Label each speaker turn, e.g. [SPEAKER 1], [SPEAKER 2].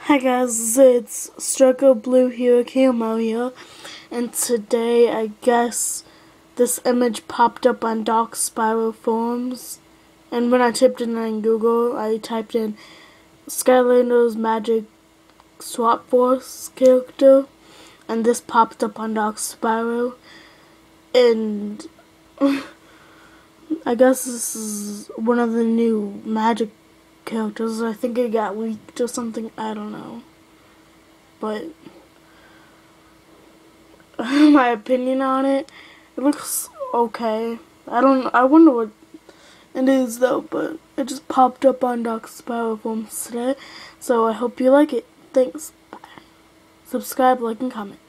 [SPEAKER 1] Hi guys, it's StrikerHero Camo here, and today I guess this image popped up on Doc Spiral forums, and when I typed it in on Google, I typed in Skylanders Magic Swap Force character, and this popped up on Doc Spiral, and I guess this is one of the new magic characters. I think it got leaked or something, I don't know. But my opinion on it, it looks okay. I wonder what it is though, but it just popped up on Doc Spiral forums today. So I hope you like it. Thanks. Bye. Subscribe, like, and comment.